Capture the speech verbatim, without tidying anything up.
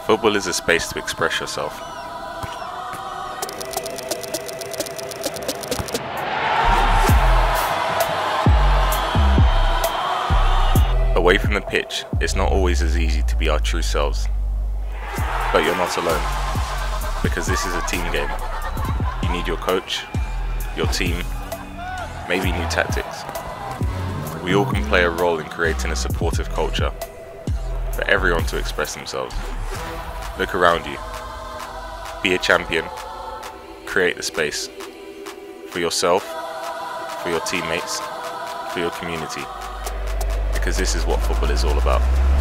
Football is a space to express yourself. Away from the pitch, it's not always as easy to be our true selves. But you're not alone, because this is a team game. You need your coach, your team, maybe new tactics. We all can play a role in creating a supportive culture for everyone to express themselves. Look around you. Be a champion. Create the space for yourself, for your teammates, for your community. Because this is what football is all about.